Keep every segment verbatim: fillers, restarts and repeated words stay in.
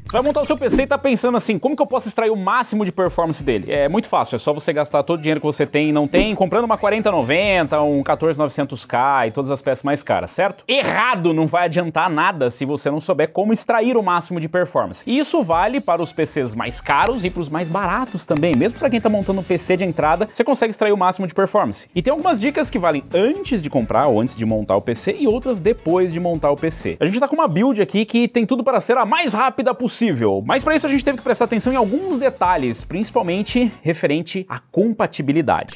Você vai montar o seu P C e tá pensando assim, como que eu posso extrair o máximo de performance dele? É muito fácil, é só você gastar todo o dinheiro que você tem e não tem, comprando uma quarenta noventa, um quatorze novecentos K e todas as peças mais caras, certo? Errado, não vai adiantar nada se você não souber como extrair o máximo de performance. E isso vale para os P Cs mais caros e para os mais baratos também. Mesmo para quem tá montando um P C de entrada, você consegue extrair o máximo de performance. E tem algumas dicas que valem antes de comprar ou antes de montar o P C e outras depois de montar o P C. A gente tá com uma build aqui que tem tudo para ser a mais rápida possível, mas para isso a gente teve que prestar atenção em alguns detalhes, principalmente referente à compatibilidade.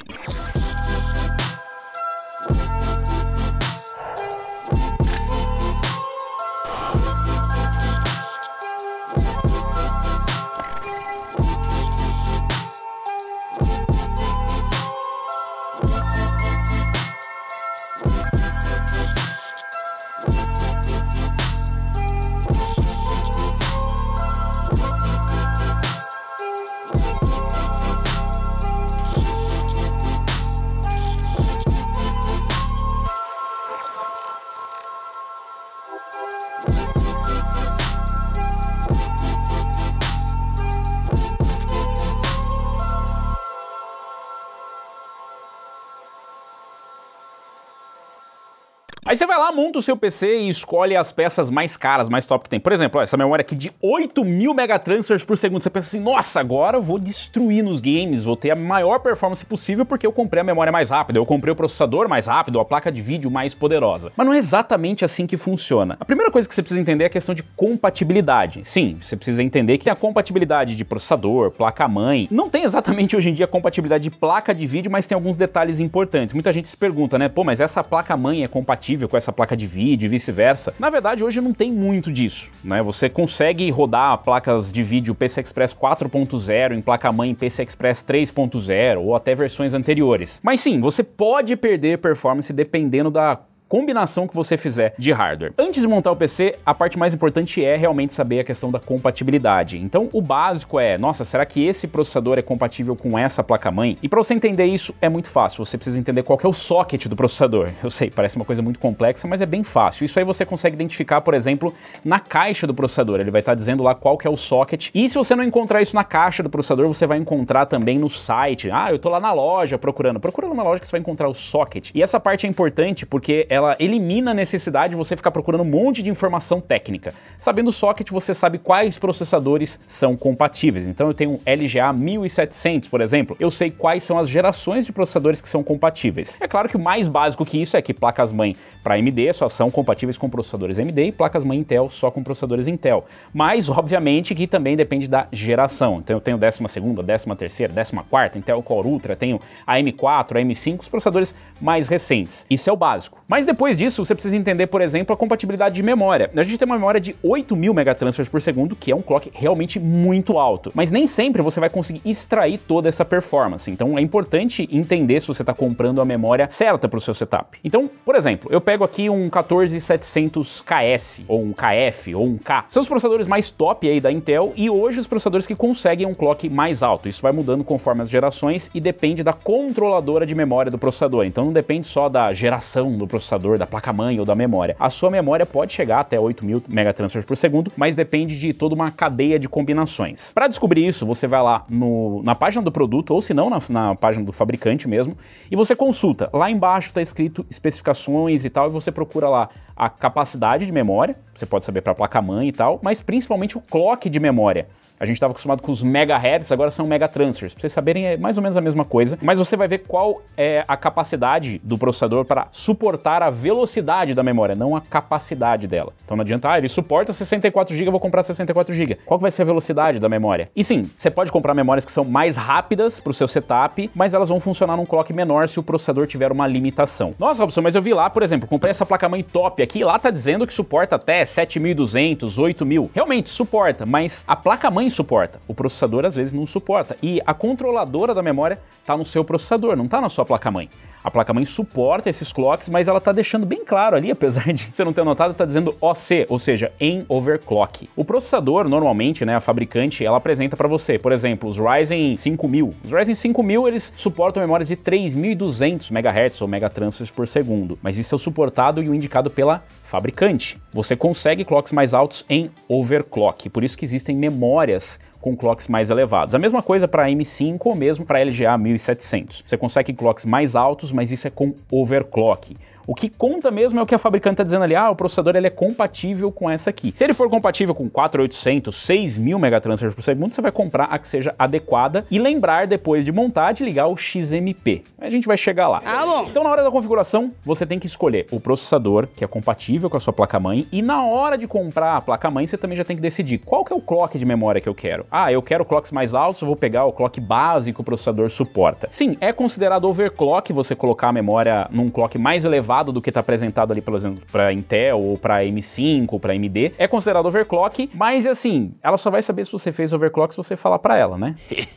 Aí você vai lá, monta o seu P C e escolhe as peças mais caras, mais top que tem. Por exemplo, ó, essa memória aqui de oito mil megatransfers por segundo. Você pensa assim, nossa, agora eu vou destruir nos games, vou ter a maior performance possível porque eu comprei a memória mais rápida, eu comprei o processador mais rápido, a placa de vídeo mais poderosa. Mas não é exatamente assim que funciona. A primeira coisa que você precisa entender é a questão de compatibilidade. Sim, você precisa entender que a compatibilidade de processador, placa-mãe, não tem exatamente hoje em dia compatibilidade de placa de vídeo, mas tem alguns detalhes importantes. Muita gente se pergunta, né, pô, mas essa placa-mãe é compatível com essa placa de vídeo e vice-versa. Na verdade, hoje não tem muito disso, né? Você consegue rodar placas de vídeo P C I Express quatro ponto zero em placa-mãe P C I Express três ponto zero ou até versões anteriores. Mas sim, você pode perder performance dependendo da combinação que você fizer de hardware. Antes de montar o P C, a parte mais importante é realmente saber a questão da compatibilidade. Então, o básico é, nossa, será que esse processador é compatível com essa placa-mãe? E para você entender isso, é muito fácil. Você precisa entender qual que é o socket do processador. Eu sei, parece uma coisa muito complexa, mas é bem fácil. Isso aí você consegue identificar, por exemplo, na caixa do processador. Ele vai estar dizendo lá qual que é o socket. E se você não encontrar isso na caixa do processador, você vai encontrar também no site. Ah, eu tô lá na loja procurando. Procura lá na loja que você vai encontrar o socket. E essa parte é importante porque ela ela elimina a necessidade de você ficar procurando um monte de informação técnica. Sabendo o socket, você sabe quais processadores são compatíveis. Então eu tenho um L G A mil e setecentos, por exemplo, eu sei quais são as gerações de processadores que são compatíveis. É claro que o mais básico que isso é que placas-mãe para A M D só são compatíveis com processadores A M D e placas-mãe Intel só com processadores Intel. Mas, obviamente, que também depende da geração. Então eu tenho décima segunda, décima terceira, décima quarta, Intel Core Ultra, tenho a M quatro, a M cinco, os processadores mais recentes. Isso é o básico. Mas depois disso, você precisa entender, por exemplo, a compatibilidade de memória. A gente tem uma memória de oito mil megatransfers por segundo, que é um clock realmente muito alto. Mas nem sempre você vai conseguir extrair toda essa performance. Então é importante entender se você está comprando a memória certa para o seu setup. Então, por exemplo, eu pego aqui um quatorze setecentos K S, ou um K F, ou um K. São os processadores mais top aí da Intel e hoje os processadores que conseguem um clock mais alto. Isso vai mudando conforme as gerações e depende da controladora de memória do processador. Então não depende só da geração do processador, da placa-mãe ou da memória. A sua memória pode chegar até oito mil megatransfers por segundo, mas depende de toda uma cadeia de combinações. Para descobrir isso, você vai lá no, na página do produto, ou se não, na, na página do fabricante mesmo, e você consulta. Lá embaixo está escrito especificações e tal, e você procura lá a capacidade de memória, você pode saber para a placa-mãe e tal, mas principalmente o clock de memória. A gente estava acostumado com os megahertz, agora são megatransfers. Pra vocês saberem, é mais ou menos a mesma coisa, mas você vai ver qual é a capacidade do processador para suportar a velocidade da memória, não a capacidade dela. Então não adianta, ah, ele suporta sessenta e quatro gigas, eu vou comprar sessenta e quatro gigas. Qual que vai ser a velocidade da memória? E sim, você pode comprar memórias que são mais rápidas para o seu setup, mas elas vão funcionar num clock menor se o processador tiver uma limitação. Nossa, Robson, mas eu vi lá, por exemplo, comprei essa placa-mãe top aqui, lá tá dizendo que suporta até sete mil e duzentos, oito mil. Realmente, suporta, mas a placa-mãe suporta. O processador às vezes não suporta. E a controladora da memória está no seu processador, não está na sua placa-mãe. A placa-mãe suporta esses clocks, mas ela tá deixando bem claro ali, apesar de você não ter notado, tá dizendo O C, ou seja, em overclock. O processador, normalmente, né, a fabricante, ela apresenta para você, por exemplo, os Ryzen cinco mil. Os Ryzen cinco mil, eles suportam memórias de três mil e duzentos megahertz ou megatransfers por segundo, mas isso é o suportado e o indicado pela fabricante. Você consegue clocks mais altos em overclock, por isso que existem memórias com clocks mais elevados. A mesma coisa para M cinco ou mesmo para L G A mil e setecentos. Você consegue clocks mais altos, mas isso é com overclock. O que conta mesmo é o que a fabricante está dizendo ali, ah, o processador ele é compatível com essa aqui. Se ele for compatível com quatro mil e oitocentos, seis mil megatransfers por segundo, você vai comprar a que seja adequada e lembrar depois de montar de ligar o X M P. A gente vai chegar lá. Ah, bom. Então na hora da configuração, você tem que escolher o processador que é compatível com a sua placa-mãe e na hora de comprar a placa-mãe, você também já tem que decidir qual que é o clock de memória que eu quero. Ah, eu quero clocks mais altos, eu vou pegar o clock básico que o processador suporta. Sim, é considerado overclock você colocar a memória num clock mais elevado do que está apresentado ali, por exemplo, para Intel ou para M cinco ou para A M D. É considerado overclock, mas assim, ela só vai saber se você fez overclock se você falar para ela, né?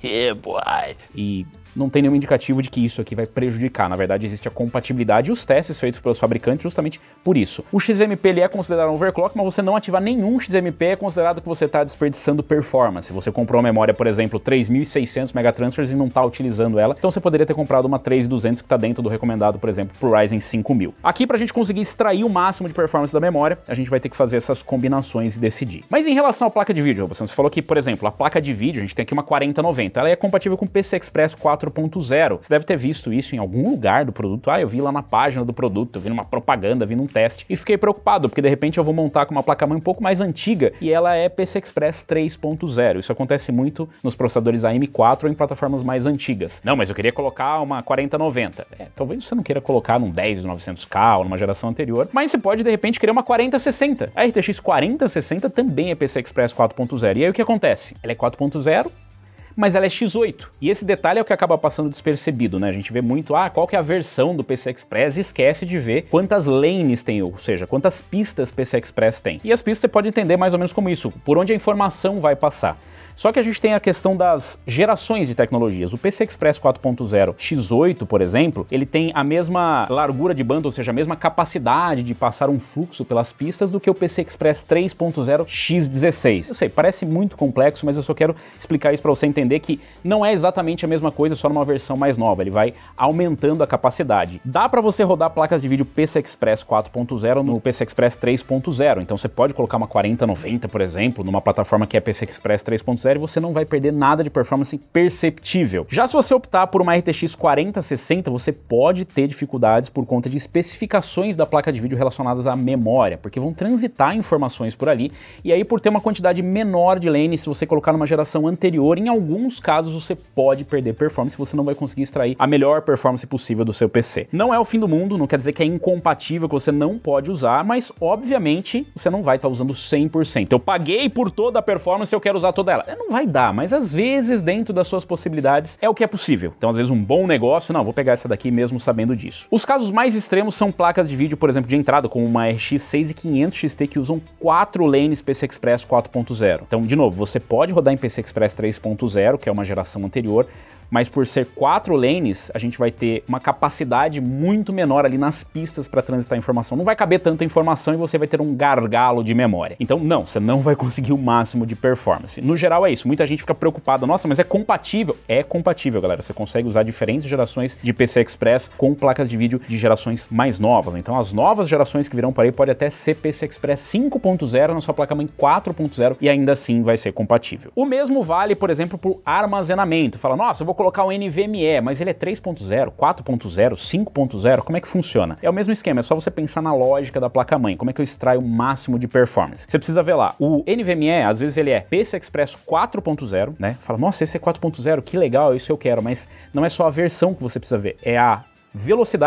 E não tem nenhum indicativo de que isso aqui vai prejudicar. Na verdade, existe a compatibilidade e os testes feitos pelos fabricantes justamente por isso. O X M P ele é considerado um overclock, mas você não ativar nenhum X M P é considerado que você está desperdiçando performance. Você comprou uma memória, por exemplo, três mil e seiscentos megatransfers e não está utilizando ela, então você poderia ter comprado uma três mil e duzentos que está dentro do recomendado, por exemplo, para o Ryzen cinco mil. Aqui, para a gente conseguir extrair o máximo de performance da memória, a gente vai ter que fazer essas combinações e decidir. Mas em relação à placa de vídeo, você falou que, por exemplo, a placa de vídeo, a gente tem aqui uma quarenta noventa, ela é compatível com P C I Express quatro ponto zero. Você deve ter visto isso em algum lugar do produto. Ah, eu vi lá na página do produto, eu vi numa propaganda, vi num teste e fiquei preocupado, porque de repente eu vou montar com uma placa-mãe um pouco mais antiga e ela é P C I Express três ponto zero. Isso acontece muito nos processadores A M quatro ou em plataformas mais antigas. Não, mas eu queria colocar uma quarenta noventa. É, talvez você não queira colocar num dez mil e novecentos K ou numa geração anterior, mas você pode de repente querer uma quarenta sessenta. A R T X quarenta sessenta também é P C I Express quatro ponto zero. E aí o que acontece? Ela é quatro ponto zero, mas ela é X oito. E esse detalhe é o que acaba passando despercebido, né? A gente vê muito, ah, qual que é a versão do P C I Express e esquece de ver quantas lanes tem, ou seja, quantas pistas P C I Express tem. E as pistas você pode entender mais ou menos como isso, por onde a informação vai passar. Só que a gente tem a questão das gerações de tecnologias. O P C I Express quatro ponto zero X oito, por exemplo, ele tem a mesma largura de banda, ou seja, a mesma capacidade de passar um fluxo pelas pistas do que o P C I Express três ponto zero X dezesseis. Eu sei, parece muito complexo, mas eu só quero explicar isso para você entender que não é exatamente a mesma coisa, só numa versão mais nova. Ele vai aumentando a capacidade. Dá para você rodar placas de vídeo P C I Express quatro ponto zero no P C I Express três ponto zero. Então você pode colocar uma quarenta noventa, por exemplo, numa plataforma que é P C I Express três ponto zero e você não vai perder nada de performance perceptível. Já se você optar por uma R T X quarenta sessenta, você pode ter dificuldades por conta de especificações da placa de vídeo relacionadas à memória, porque vão transitar informações por ali, e aí por ter uma quantidade menor de lanes, se você colocar numa geração anterior, em alguns casos você pode perder performance, você não vai conseguir extrair a melhor performance possível do seu P C. Não é o fim do mundo, não quer dizer que é incompatível, que você não pode usar, mas obviamente você não vai estar usando cem por cento. Eu paguei por toda a performance e eu quero usar toda ela. Não vai dar, mas às vezes dentro das suas possibilidades é o que é possível. Então às vezes um bom negócio, não, vou pegar essa daqui mesmo sabendo disso. Os casos mais extremos são placas de vídeo, por exemplo, de entrada, como uma R X seis mil e quinhentos X T que usam quatro lanes P C I Express quatro ponto zero. Então, de novo, você pode rodar em P C I Express três ponto zero, que é uma geração anterior, mas por ser quatro lanes, a gente vai ter uma capacidade muito menor ali nas pistas para transitar informação. Não vai caber tanta informação e você vai ter um gargalo de memória. Então, não, você não vai conseguir o máximo de performance. No geral é isso, muita gente fica preocupada, nossa, mas é compatível? É compatível, galera. Você consegue usar diferentes gerações de P C I Express com placas de vídeo de gerações mais novas. Então, as novas gerações que virão para aí pode até ser P C I Express cinco ponto zero na sua placa-mãe quatro ponto zero e ainda assim vai ser compatível. O mesmo vale, por exemplo, para o armazenamento. Fala, nossa, eu vou colocar um N V M E, mas ele é três ponto zero, quatro ponto zero, cinco ponto zero, como é que funciona? É o mesmo esquema, é só você pensar na lógica da placa-mãe, como é que eu extraio o máximo de performance. Você precisa ver lá, o N V M E, às vezes ele é P C I Express quatro ponto zero, né? Fala, nossa, esse é quatro ponto zero, que legal, isso eu quero, mas não é só a versão que você precisa ver, é a velocidade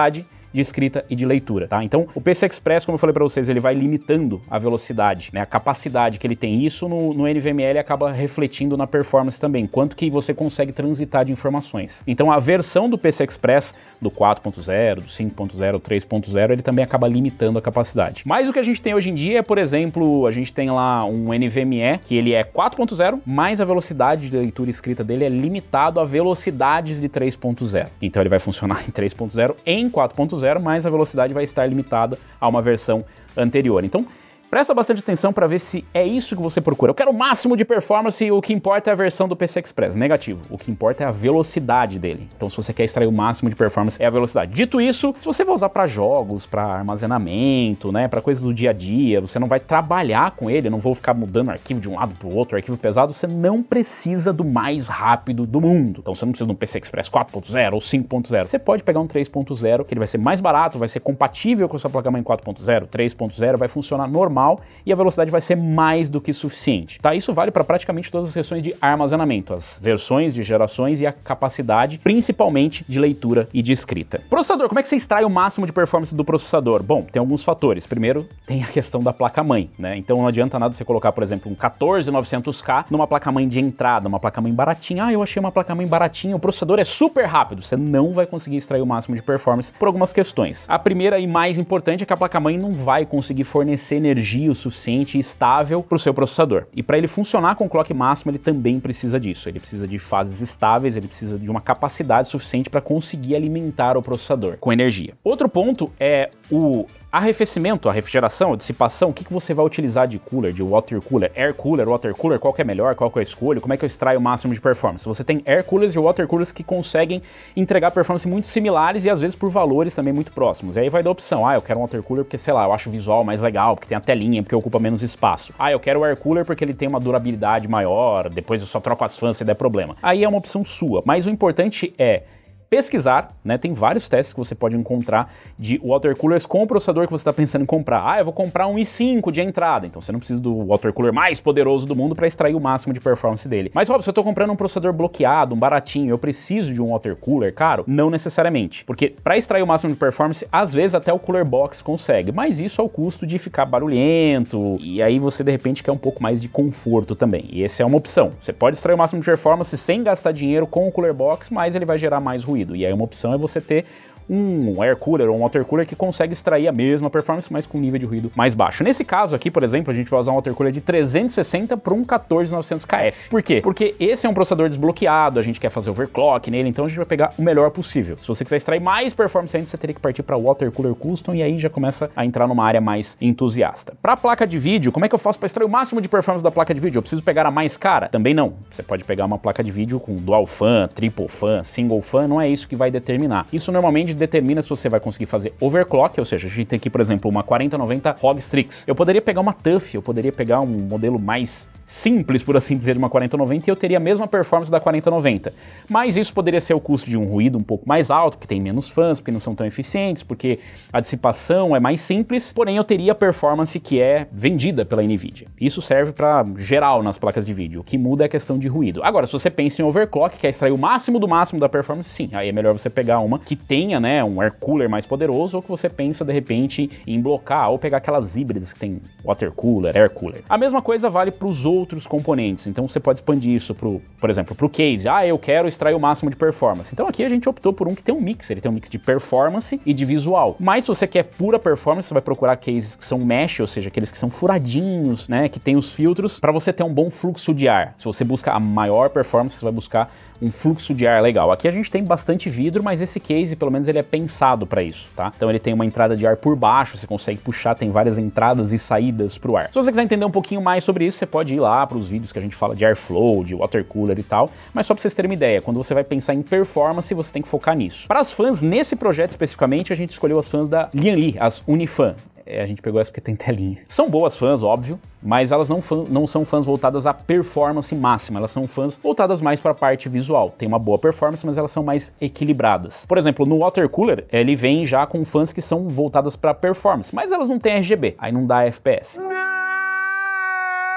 de escrita e de leitura, tá? Então, o P C Express, como eu falei para vocês, ele vai limitando a velocidade, né? A capacidade que ele tem. Isso no, no N V M L acaba refletindo na performance também, quanto que você consegue transitar de informações. Então, a versão do P C Express, do quatro ponto zero, do cinco ponto zero, três ponto zero, ele também acaba limitando a capacidade. Mas o que a gente tem hoje em dia é, por exemplo, a gente tem lá um N V M E, que ele é quatro ponto zero, mas a velocidade de leitura e escrita dele é limitado a velocidades de três ponto zero. Então, ele vai funcionar em três ponto zero, em quatro ponto zero, mas a velocidade vai estar limitada a uma versão anterior. Então, presta bastante atenção para ver se é isso que você procura. Eu quero o máximo de performance e o que importa é a versão do P C Express. Negativo. O que importa é a velocidade dele. Então, se você quer extrair o máximo de performance, é a velocidade. Dito isso, se você vai usar para jogos, para armazenamento, né, para coisas do dia a dia, você não vai trabalhar com ele, não vou ficar mudando arquivo de um lado para o outro, arquivo pesado, você não precisa do mais rápido do mundo. Então, você não precisa de um P C Express quatro ponto zero ou cinco ponto zero. Você pode pegar um três ponto zero, que ele vai ser mais barato, vai ser compatível com a sua placa-mãe quatro ponto zero, três ponto zero, vai funcionar normal e a velocidade vai ser mais do que suficiente, tá? Isso vale para praticamente todas as seções de armazenamento, as versões de gerações e a capacidade, principalmente de leitura e de escrita. Processador, como é que você extrai o máximo de performance do processador? Bom, tem alguns fatores. Primeiro, tem a questão da placa-mãe, né? Então não adianta nada você colocar, por exemplo, um quatorze novecentos K numa placa-mãe de entrada, uma placa-mãe baratinha. Ah, eu achei uma placa-mãe baratinha, o processador é super rápido. Você não vai conseguir extrair o máximo de performance por algumas questões. A primeira e mais importante é que a placa-mãe não vai conseguir fornecer energia o suficiente e estável para o seu processador. E para ele funcionar com o clock máximo, ele também precisa disso. Ele precisa de fases estáveis, ele precisa de uma capacidade suficiente para conseguir alimentar o processador com energia. Outro ponto é o arrefecimento, a refrigeração, a dissipação. O que, que você vai utilizar de cooler, de water cooler, air cooler, water cooler, qual que é melhor, qual que eu escolho, como é que eu extraio o máximo de performance? Você tem air coolers e water coolers que conseguem entregar performance muito similares e às vezes por valores também muito próximos. E aí vai dar opção, ah, eu quero um water cooler porque, sei lá, eu acho o visual mais legal, porque tem a telinha, porque ocupa menos espaço. Ah, eu quero o air cooler porque ele tem uma durabilidade maior, depois eu só troco as fãs se der problema. Aí é uma opção sua, mas o importante é pesquisar, né? Tem vários testes que você pode encontrar de water coolers com o processador que você está pensando em comprar. Ah, eu vou comprar um i cinco de entrada, então você não precisa do water cooler mais poderoso do mundo para extrair o máximo de performance dele. Mas, Rob, se eu estou comprando um processador bloqueado, um baratinho, eu preciso de um water cooler caro? Não necessariamente, porque para extrair o máximo de performance, às vezes até o cooler box consegue, mas isso ao custo de ficar barulhento, e aí você de repente quer um pouco mais de conforto também, e essa é uma opção. Você pode extrair o máximo de performance sem gastar dinheiro com o cooler box, mas ele vai gerar mais ruído. E aí uma opção é você ter um air cooler ou um water cooler que consegue extrair a mesma performance, mas com nível de ruído mais baixo. Nesse caso aqui, por exemplo, a gente vai usar um water cooler de trezentos e sessenta para um quatorze novecentos K F. Por quê? Porque esse é um processador desbloqueado, a gente quer fazer overclock nele, então a gente vai pegar o melhor possível. Se você quiser extrair mais performance ainda, você teria que partir para water cooler custom e aí já começa a entrar numa área mais entusiasta. Para a placa de vídeo, como é que eu faço para extrair o máximo de performance da placa de vídeo? Eu preciso pegar a mais cara? Também não. Você pode pegar uma placa de vídeo com dual fan, triple fan, single fan, não é isso que vai determinar. Isso normalmente determina se você vai conseguir fazer overclock, ou seja, a gente tem aqui, por exemplo, uma quarenta noventa R O G Strix. Eu poderia pegar uma T U F, eu poderia pegar um modelo mais simples, por assim dizer, de uma quarenta noventa e eu teria a mesma performance da quarenta noventa. Mas isso poderia ser o custo de um ruído um pouco mais alto, porque tem menos fãs, porque não são tão eficientes, porque a dissipação é mais simples, porém eu teria a performance que é vendida pela NVIDIA. Isso serve para geral nas placas de vídeo. O que muda é a questão de ruído. Agora, se você pensa em overclock, quer extrair o máximo do máximo da performance, sim, aí é melhor você pegar uma que tenha, né, um air cooler mais poderoso, ou que você pensa, de repente, em blocar, ou pegar aquelas híbridas que tem water cooler, air cooler. A mesma coisa vale para os outros componentes, então você pode expandir isso, pro, por exemplo, para o case. Ah, eu quero extrair o máximo de performance. Então aqui a gente optou por um que tem um mix, ele tem um mix de performance e de visual. Mas se você quer pura performance, você vai procurar cases que são mesh, ou seja, aqueles que são furadinhos, né, que tem os filtros, para você ter um bom fluxo de ar. Se você busca a maior performance, você vai buscar um fluxo de ar legal. Aqui a gente tem bastante vidro, mas esse case, pelo menos, ele é pensado para isso, tá? Então ele tem uma entrada de ar por baixo, você consegue puxar, tem várias entradas e saídas para o ar. Se você quiser entender um pouquinho mais sobre isso, você pode ir lá para os vídeos que a gente fala de airflow, de water cooler e tal, mas só para vocês terem uma ideia, quando você vai pensar em performance, você tem que focar nisso. Para as fãs, nesse projeto especificamente, a gente escolheu as fãs da Lianli, as Unifan. É, a gente pegou essa porque tem telinha. São boas fãs, óbvio, mas elas não, fã, não são fãs voltadas à performance máxima, elas são fãs voltadas mais para a parte visual. Tem uma boa performance, mas elas são mais equilibradas. Por exemplo, no water cooler, ele vem já com fãs que são voltadas para performance, mas elas não têm R G B, aí não dá F P S.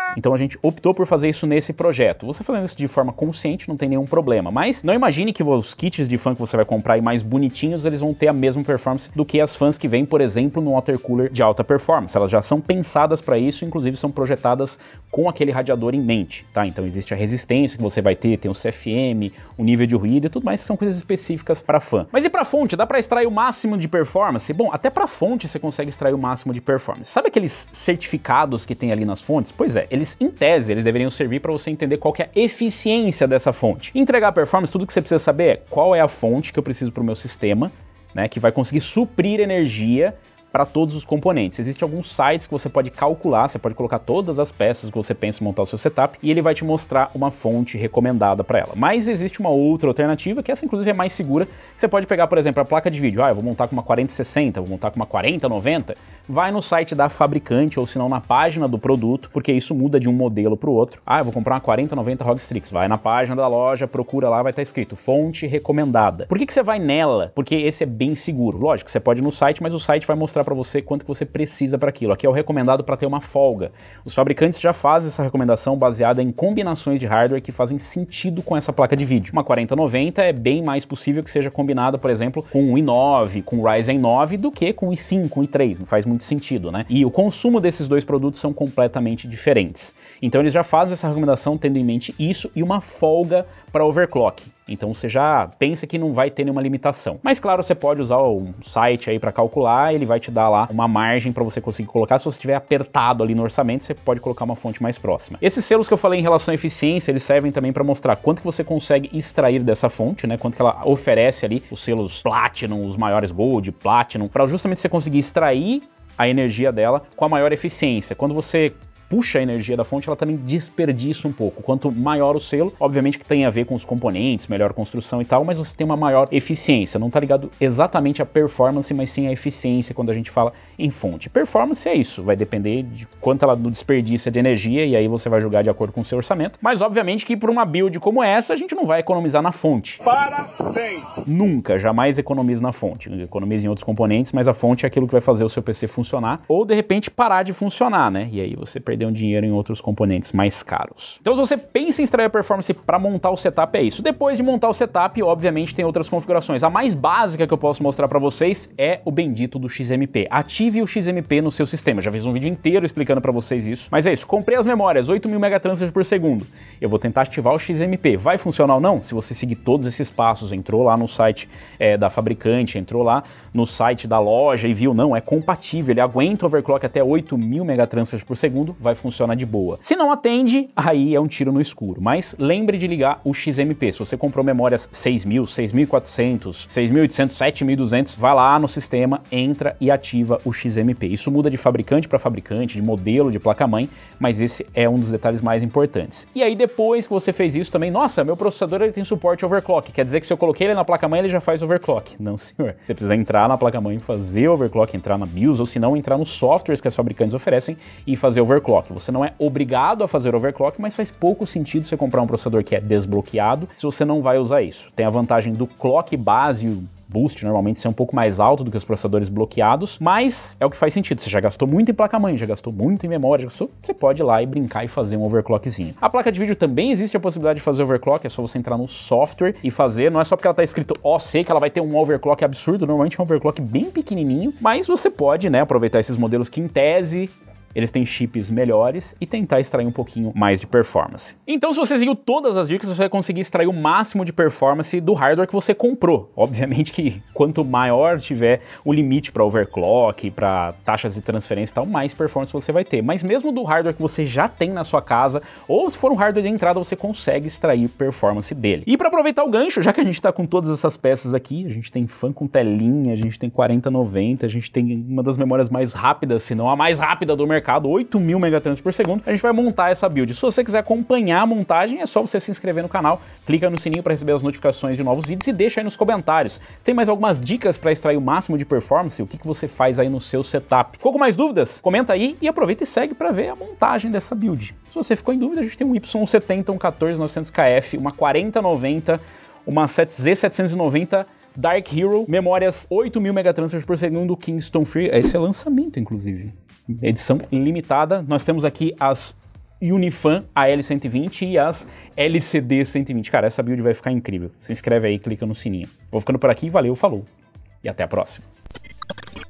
Então a gente optou por fazer isso nesse projeto. Você fazendo isso de forma consciente não tem nenhum problema, mas não imagine que os kits de fan que você vai comprar e mais bonitinhos, eles vão ter a mesma performance do que as fãs que vêm, por exemplo, no water cooler de alta performance. Elas já são pensadas para isso, inclusive são projetadas com aquele radiador em mente, tá? Então existe a resistência que você vai ter, tem o C F M, o nível de ruído e tudo mais, que são coisas específicas para fã. Mas e para fonte? Dá para extrair o máximo de performance? Bom, até para fonte você consegue extrair o máximo de performance. Sabe aqueles certificados que tem ali nas fontes? Pois é, eles em tese, eles deveriam servir para você entender qual que é a eficiência dessa fonte. Entregar performance, tudo que você precisa saber é qual é a fonte que eu preciso para o meu sistema, né, que vai conseguir suprir energia para todos os componentes. Existem alguns sites que você pode calcular, você pode colocar todas as peças que você pensa em montar o seu setup e ele vai te mostrar uma fonte recomendada para ela. Mas existe uma outra alternativa, que essa inclusive é mais segura. Você pode pegar, por exemplo, a placa de vídeo. Ah, eu vou montar com uma quarenta sessenta, vou montar com uma quarenta noventa. Vai no site da fabricante ou se não na página do produto, porque isso muda de um modelo para o outro. Ah, eu vou comprar uma quarenta noventa R O G Strix. Vai na página da loja, procura lá, vai estar escrito fonte recomendada. Por que que você vai nela? Porque esse é bem seguro. Lógico, você pode ir no site, mas o site vai mostrar para você quanto que você precisa para aquilo. Aqui é o recomendado para ter uma folga. Os fabricantes já fazem essa recomendação baseada em combinações de hardware que fazem sentido com essa placa de vídeo. Uma quarenta noventa é bem mais possível que seja combinada, por exemplo, com o i nove, com o Ryzen nove, do que com o i cinco, o i três. Não faz muito sentido, né? E o consumo desses dois produtos são completamente diferentes. Então eles já fazem essa recomendação tendo em mente isso e uma folga para overclock. Então você já pensa que não vai ter nenhuma limitação. Mas claro, você pode usar um site aí para calcular, ele vai te dar lá uma margem para você conseguir colocar. Se você estiver apertado ali no orçamento, você pode colocar uma fonte mais próxima. Esses selos que eu falei em relação à eficiência, eles servem também para mostrar quanto que você consegue extrair dessa fonte, né? Quanto que ela oferece ali, os selos Platinum, os maiores Gold, Platinum, para justamente você conseguir extrair a energia dela com a maior eficiência. Quando você puxa a energia da fonte, ela também desperdiça um pouco. Quanto maior o selo, obviamente que tem a ver com os componentes, melhor construção e tal, mas você tem uma maior eficiência. Não tá ligado exatamente à performance, mas sim à eficiência quando a gente fala em fonte. Performance é isso, vai depender de quanto ela desperdiça de energia e aí você vai julgar de acordo com o seu orçamento. Mas obviamente que por uma build como essa, a gente não vai economizar na fonte. Parabéns! Nunca, jamais economize na fonte. Economize em outros componentes, mas a fonte é aquilo que vai fazer o seu P C funcionar ou de repente parar de funcionar, né? E aí você perde um dinheiro em outros componentes mais caros. Então se você pensa em extrair a performance para montar o setup, é isso. Depois de montar o setup, obviamente tem outras configurações. A mais básica que eu posso mostrar para vocês é o bendito do X M P. Ative o X M P no seu sistema. Já fiz um vídeo inteiro explicando para vocês isso. Mas é isso, comprei as memórias, oito mil megatransfers por segundo. Eu vou tentar ativar o X M P. Vai funcionar ou não? Se você seguir todos esses passos, entrou lá no site é, da fabricante, entrou lá no site da loja e viu, não, é compatível, ele aguenta overclock até oito mil megatransfers por segundo, vai funcionar de boa. Se não atende, aí é um tiro no escuro. Mas lembre de ligar o X M P. Se você comprou memórias seis mil, seis mil e quatrocentos, seis mil e oitocentos, sete mil e duzentos, vai lá no sistema, entra e ativa o X M P. Isso muda de fabricante para fabricante, de modelo, de placa-mãe, mas esse é um dos detalhes mais importantes. E aí depois que você fez isso também, nossa, meu processador ele tem suporte overclock, quer dizer que se eu coloquei ele na placa-mãe ele já faz overclock. Não, senhor. Você precisa entrar na placa-mãe e fazer overclock, entrar na BIOS, ou se não, entrar nos softwares que as fabricantes oferecem e fazer overclock. Você não é obrigado a fazer overclock, mas faz pouco sentido você comprar um processador que é desbloqueado se você não vai usar isso. Tem a vantagem do clock base, o boost normalmente ser um pouco mais alto do que os processadores bloqueados, mas é o que faz sentido. Você já gastou muito em placa-mãe, já gastou muito em memória, já gastou, você pode ir lá e brincar e fazer um overclockzinho. A placa de vídeo também existe a possibilidade de fazer overclock, é só você entrar no software e fazer, não é só porque ela tá escrito O C que ela vai ter um overclock absurdo, normalmente é um overclock bem pequenininho, mas você pode, né, aproveitar esses modelos que em tese eles têm chips melhores e tentar extrair um pouquinho mais de performance. Então, se você seguiu todas as dicas, você vai conseguir extrair o máximo de performance do hardware que você comprou. Obviamente que quanto maior tiver o limite para overclock, para taxas de transferência e tal, mais performance você vai ter. Mas mesmo do hardware que você já tem na sua casa, ou se for um hardware de entrada, você consegue extrair performance dele. E para aproveitar o gancho, já que a gente está com todas essas peças aqui, a gente tem fan com telinha, a gente tem quarenta noventa, a gente tem uma das memórias mais rápidas, se não a mais rápida do mercado, oito mil megatransfers por segundo, a gente vai montar essa build. Se você quiser acompanhar a montagem, é só você se inscrever no canal, clica no sininho para receber as notificações de novos vídeos e deixa aí nos comentários. Você tem mais algumas dicas para extrair o máximo de performance? O que, que você faz aí no seu setup? Ficou com mais dúvidas? Comenta aí e aproveita e segue para ver a montagem dessa build. Se você ficou em dúvida, a gente tem um Y setenta, um quatorze novecentos K F, uma quarenta noventa, uma Z setecentos e noventa Dark Hero, memórias oito mil megatransfers por segundo, Kingston Free. Esse é lançamento, inclusive. Edição limitada. Nós temos aqui as Unifan A L cento e vinte e as L C D cento e vinte. Cara, essa build vai ficar incrível. Se inscreve aí, clica no sininho. Vou ficando por aqui, valeu, falou. E até a próxima.